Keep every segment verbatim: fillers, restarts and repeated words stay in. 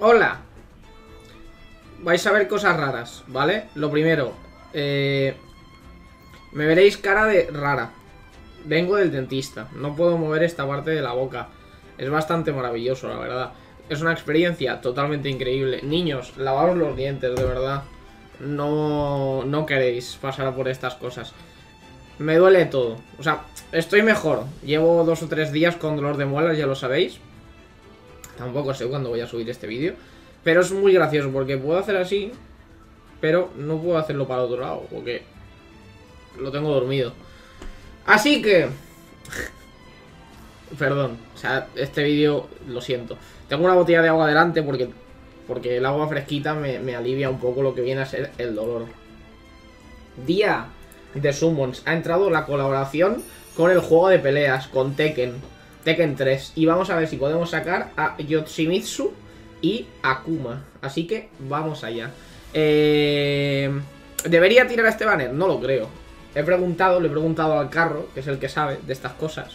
Hola. Vais a ver cosas raras, ¿vale? Lo primero, eh, me veréis cara de rara. Vengo del dentista. No puedo mover esta parte de la boca. Es bastante maravilloso, la verdad. Es una experiencia totalmente increíble. Niños, lavaos los dientes, de verdad. No, no queréis pasar por estas cosas. Me duele todo. O sea, estoy mejor. Llevo dos o tres días con dolor de muelas, ya lo sabéis. Tampoco sé cuándo voy a subir este vídeo. Pero es muy gracioso porque puedo hacer así, pero no puedo hacerlo para el otro lado porque lo tengo dormido. Así que... Perdón, o sea, este vídeo, lo siento. Tengo una botella de agua delante porque, porque el agua fresquita me, me alivia un poco lo que viene a ser el dolor. Día de Summons. Ha entrado la colaboración con el juego de peleas, con Tekken. Tekken tres. Y vamos a ver si podemos sacar a Yoshimitsu y Akuma. Así que vamos allá. Eh... ¿Debería tirar a este banner? No lo creo. He preguntado, le he preguntado al Carro, que es el que sabe de estas cosas.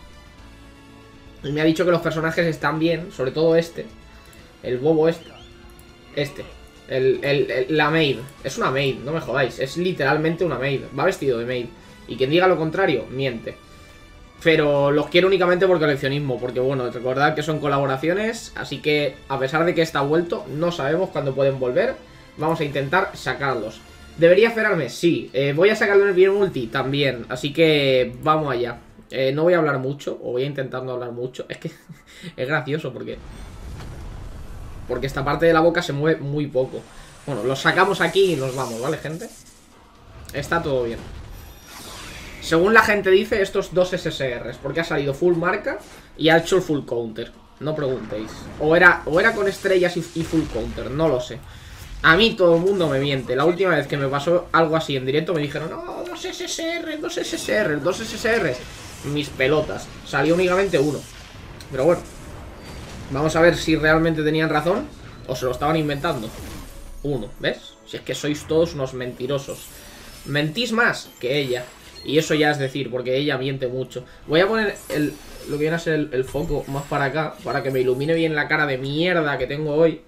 Y me ha dicho que los personajes están bien, sobre todo este. El bobo este. Este. El, el, el, la maid. Es una maid, no me jodáis. Es literalmente una maid. Va vestido de maid. Y quien diga lo contrario, miente. Pero los quiero únicamente por coleccionismo. Porque bueno, recordad que son colaboraciones. Así que a pesar de que está vuelto, no sabemos cuándo pueden volver. Vamos a intentar sacarlos. ¿Debería esperarme? Sí. eh, Voy a sacarlo en el video multi también. Así que vamos allá. eh, No voy a hablar mucho. O voy a intentar no hablar mucho. Es que es gracioso porque Porque esta parte de la boca se mueve muy poco. Bueno, lo sacamos aquí y nos vamos, ¿vale, gente? Está todo bien. Según la gente dice, estos dos S S Rs, porque ha salido full marca y ha hecho el full counter. No preguntéis. O era, o era con estrellas y, y full counter, no lo sé. A mí todo el mundo me miente. La última vez que me pasó algo así en directo me dijeron, no, dos S S Rs, dos S S Rs, dos S S Rs. Mis pelotas. Salió únicamente uno. Pero bueno, vamos a ver si realmente tenían razón o se lo estaban inventando. Uno, ¿ves? Si es que sois todos unos mentirosos. Mentís más que ella. Y eso ya es decir, porque ella miente mucho. Voy a poner el, lo que viene a ser el, el foco más para acá, para que me ilumine bien la cara de mierda que tengo hoy.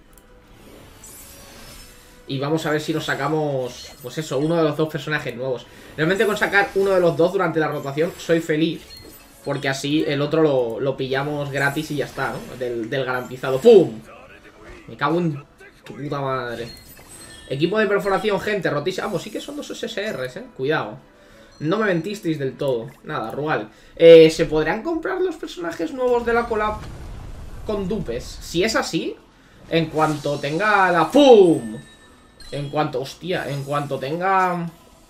Y vamos a ver si nos sacamos, pues eso, uno de los dos personajes nuevos. Realmente con sacar uno de los dos durante la rotación soy feliz, porque así el otro lo, lo pillamos gratis y ya está, ¿no? Del, del garantizado. ¡Pum! Me cago en tu puta madre. Equipo de perforación, gente, rotísima. Ah, pues sí que son dos S S Rs, eh. Cuidado. No me mentisteis del todo. Nada, Rugal. Eh, ¿Se podrán comprar los personajes nuevos de la collab con dupes? Si es así, en cuanto tenga la... ¡Pum! En cuanto... Hostia, en cuanto tenga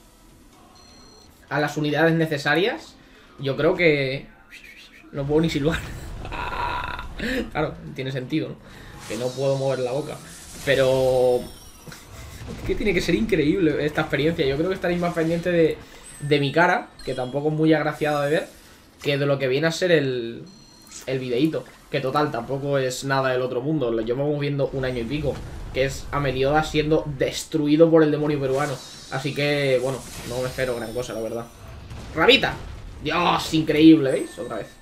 a las unidades necesarias, yo creo que... No puedo ni silbar. Claro, tiene sentido, ¿no? Que no puedo mover la boca. Pero... Es que tiene que ser increíble esta experiencia. Yo creo que estaréis más pendiente de... de mi cara, que tampoco es muy agraciada de ver, que de lo que viene a ser el, el videíto. Que total, tampoco es nada del otro mundo. Lo llevamos viendo un año y pico, que es a Meliodas siendo destruido por el demonio peruano. Así que, bueno, no me espero gran cosa, la verdad. ¡Rabita! ¡Dios! Increíble, ¿veis? Otra vez.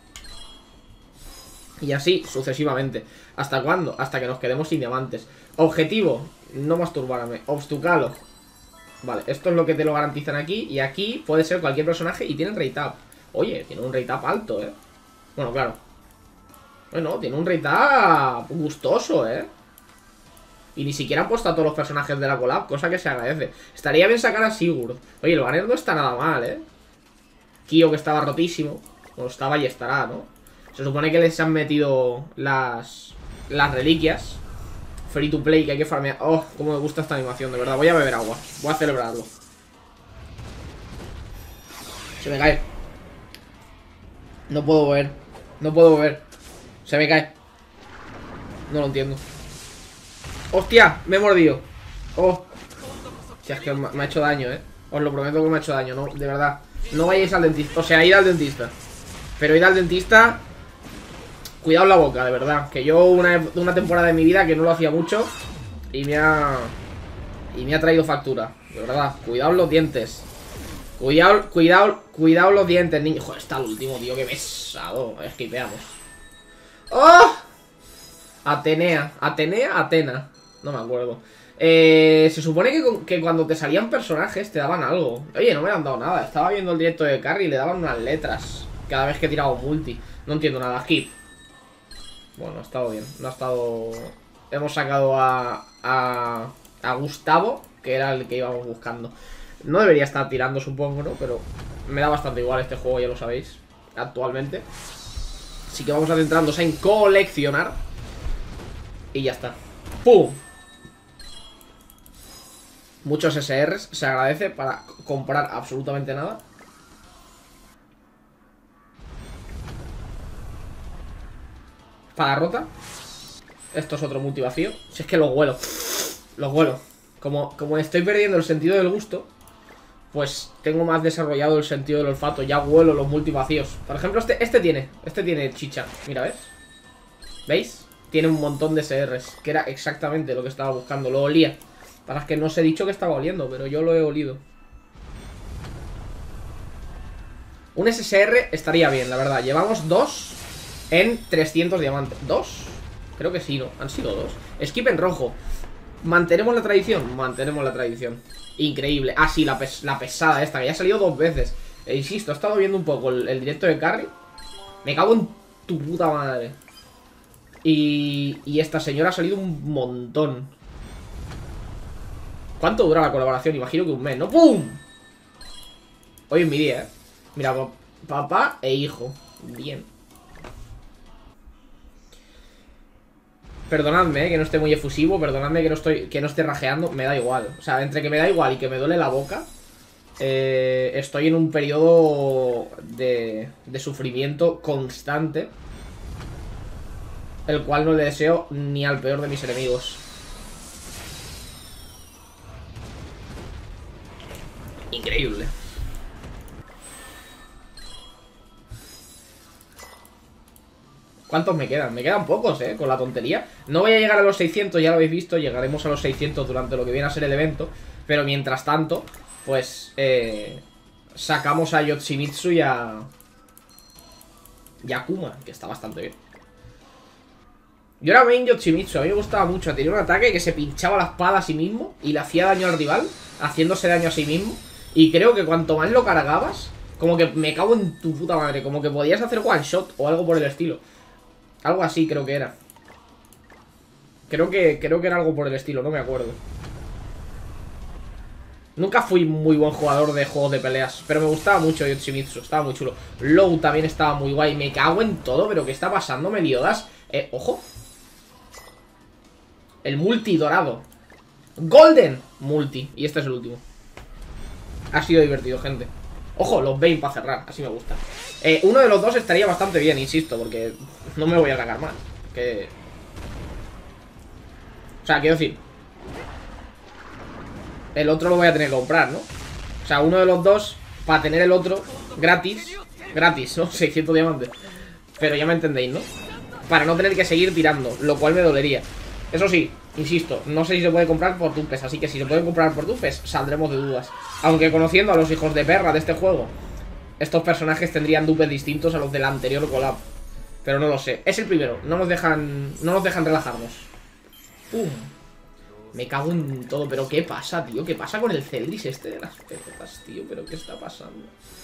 Y así, sucesivamente. ¿Hasta cuándo? Hasta que nos quedemos sin diamantes. Objetivo, no masturbarme. Obstucalo. Vale, esto es lo que te lo garantizan aquí. Y aquí puede ser cualquier personaje y tienen rate up. Oye, tiene un rate up alto, eh. Bueno, claro. Bueno, tiene un rate up gustoso, eh. Y ni siquiera han puesto a todos los personajes de la collab, cosa que se agradece. Estaría bien sacar a Sigurd. Oye, el banner no está nada mal, eh. Kyo, que estaba rotísimo. Bueno, estaba y estará, ¿no? Se supone que les han metido las Las reliquias free to play, que hay que farmear. Oh, cómo me gusta esta animación, de verdad. Voy a beber agua, voy a celebrarlo. Se me cae. No puedo beber. No puedo beber. Se me cae. No lo entiendo. ¡Hostia! Me he mordido. Oh. Si es que me ha hecho daño, eh. Os lo prometo que me ha hecho daño, no, de verdad. No vayáis al dentista. O sea, id al dentista. Pero id al dentista. Cuidado la boca, de verdad. Que yo una, una temporada de mi vida que no lo hacía mucho y me ha... Y me ha traído factura. De verdad, cuidado los dientes. Cuidado, cuidado, cuidado los dientes, niños. Joder, está el último, tío, qué pesado. Esquipeamos. ¡Oh! Atenea, Atenea, Atena. No me acuerdo. Eh, se supone que, que cuando te salían personajes te daban algo. Oye, no me han dado nada. Estaba viendo el directo de Carry y le daban unas letras cada vez que he tirado un multi. No entiendo nada. Skip. Bueno, ha estado bien. No ha estado... Hemos sacado a, a, a Gustavo, que era el que íbamos buscando. No debería estar tirando, supongo, ¿no? Pero me da bastante igual este juego, ya lo sabéis, actualmente. Así que vamos a centrarnos en coleccionar. Y ya está. ¡Pum! Muchos S Rs, se agradece para comprar absolutamente nada. Para rota. Esto es otro multivacío. Si es que los huelo. Los huelo. Como, como estoy perdiendo el sentido del gusto, pues tengo más desarrollado el sentido del olfato. Ya huelo los multivacíos. Por ejemplo, este, este tiene. Este tiene chicha. Mira, ¿ves? ¿Veis? Tiene un montón de S Rs. Que era exactamente lo que estaba buscando. Lo olía. Para que no os he dicho que estaba oliendo, pero yo lo he olido. Un S S R estaría bien, la verdad. Llevamos dos en trescientos diamantes. ¿Dos? Creo que sí, ¿no? Han sido dos. Skip en rojo. ¿Mantenemos la tradición? Mantenemos la tradición. Increíble. Ah, sí, la, pes la pesada esta, que ya ha salido dos veces. E insisto, he estado viendo un poco el, el directo de Carry. Me cago en tu puta madre. Y, y esta señora ha salido un montón. ¿Cuánto dura la colaboración? Imagino que un mes, ¿no? ¡Pum! Hoy es mi día, ¿eh? Mira, papá e hijo. Bien. Perdonadme, ¿eh? Que no esté muy efusivo. Perdonadme que no estoy que no esté rajeando. Me da igual. O sea, entre que me da igual y que me duele la boca, eh, estoy en un periodo de, de sufrimiento constante, el cual no le deseo ni al peor de mis enemigos. Increíble. ¿Cuántos me quedan? Me quedan pocos, eh, con la tontería. No voy a llegar a los seiscientos, ya lo habéis visto. Llegaremos a los seiscientos durante lo que viene a ser el evento. Pero mientras tanto, pues eh, sacamos a Yoshimitsu y a y a Kuma, que está bastante bien. Yo era main Yoshimitsu, a mí me gustaba mucho. Tenía un ataque que se pinchaba la espada a sí mismo y le hacía daño al rival, haciéndose daño a sí mismo. Y creo que cuanto más lo cargabas, como que me cago en tu puta madre, como que podías hacer one shot o algo por el estilo. Algo así creo que era. Creo que, creo que era algo por el estilo, no me acuerdo. Nunca fui muy buen jugador de juegos de peleas, pero me gustaba mucho Yoshimitsu, estaba muy chulo. Low también estaba muy guay. Me cago en todo, pero ¿qué está pasando, Meliodas? Eh, ojo. El multi dorado. Golden multi. Y este es el último. Ha sido divertido, gente. Ojo, los Bane para cerrar, así me gusta. eh, Uno de los dos estaría bastante bien, insisto, porque no me voy a cagar más que... O sea, quiero decir, el otro lo voy a tener que comprar, ¿no? O sea, uno de los dos, para tener el otro gratis. Gratis, ¿no? seiscientos diamantes. Pero ya me entendéis, ¿no? Para no tener que seguir tirando, lo cual me dolería. Eso sí, insisto, no sé si se puede comprar por tupes. Así que si se puede comprar por tupes, saldremos de dudas. Aunque conociendo a los hijos de perra de este juego, estos personajes tendrían dupes distintos a los del anterior collab. Pero no lo sé, es el primero. No nos dejan, no nos dejan relajarnos. Pum. Me cago en todo, pero ¿qué pasa, tío? ¿Qué pasa con el Celdris este de las pelotas, tío? ¿Pero qué está pasando?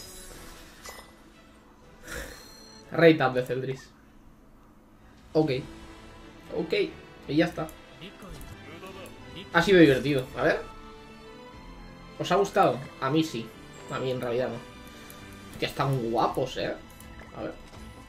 Rate up de Celdris. Ok. Ok. Y ya está. Ha sido divertido. A ver. ¿Os ha gustado? A mí sí. A mí en realidad no. Que están guapos, eh. A ver.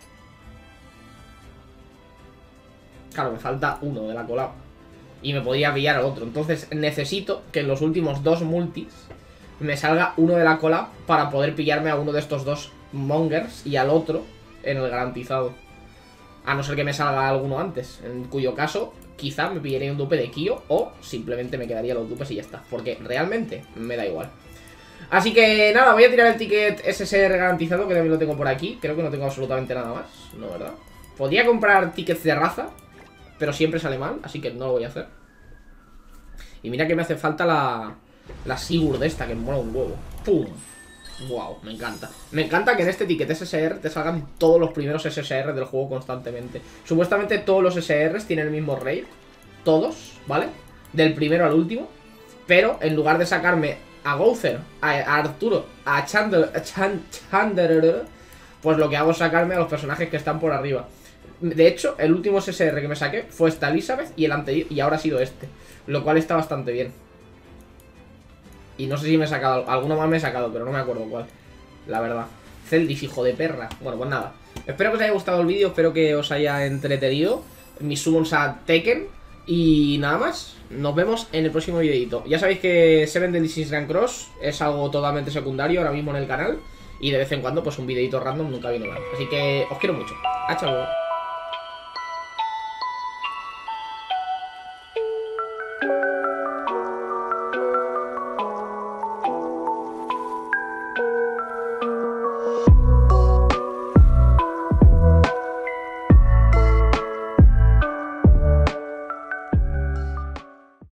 Claro, me falta uno de la collab. Y me podría pillar al otro. Entonces necesito que en los últimos dos multis me salga uno de la collab para poder pillarme a uno de estos dos mongers y al otro en el garantizado. A no ser que me salga alguno antes, en cuyo caso quizá me pillaría un dupe de Kyo o simplemente me quedaría los dupes y ya está. Porque realmente me da igual. Así que nada, voy a tirar el ticket S S R garantizado, que también lo tengo por aquí. Creo que no tengo absolutamente nada más, no, ¿verdad? Podría comprar tickets de raza, pero siempre sale mal, así que no lo voy a hacer. Y mira que me hace falta la, la Sigurd esta, que me mola un huevo. ¡Pum! Wow, me encanta. Me encanta que en este ticket S S R te salgan todos los primeros S S R del juego constantemente. Supuestamente todos los S S Rs tienen el mismo raid. Todos, ¿vale? Del primero al último. Pero en lugar de sacarme a Gowther, a, a Arturo, a Chandler, a Chan, Chandler, pues lo que hago es sacarme a los personajes que están por arriba. De hecho, el último S S R que me saqué fue esta Elizabeth y el anterior, y ahora ha sido este. Lo cual está bastante bien. Y no sé si me he sacado, alguno más me he sacado, pero no me acuerdo cuál. La verdad. Celdis, hijo de perra. Bueno, pues nada. Espero que os haya gustado el vídeo, espero que os haya entretenido. Mis summons a Tekken. Y nada más. Nos vemos en el próximo videito. Ya sabéis que Seven Deadly Sins Grand Cross es algo totalmente secundario ahora mismo en el canal. Y de vez en cuando, pues un videito random nunca viene mal. Así que os quiero mucho. Hasta luego.